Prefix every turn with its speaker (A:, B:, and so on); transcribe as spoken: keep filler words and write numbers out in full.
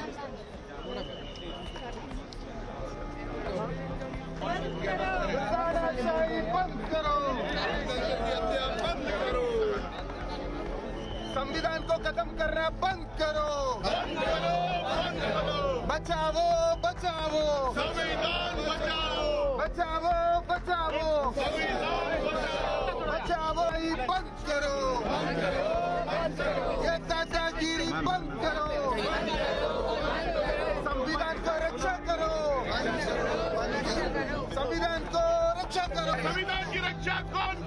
A: तानाशाही बंद करो, बंद करो, संविधान को खत्म करना बंद करो, बंद करो, बंद करो, बचाओ बचाओ संविधान, बचाओ बचाओ बचाओ संविधान, बचाओ बचाओ, बंद करो, ये दादागिरी बंद करो, संविधान को रक्षा करो, संविधान को रक्षा करो।
B: संविधान की रक्षा कौन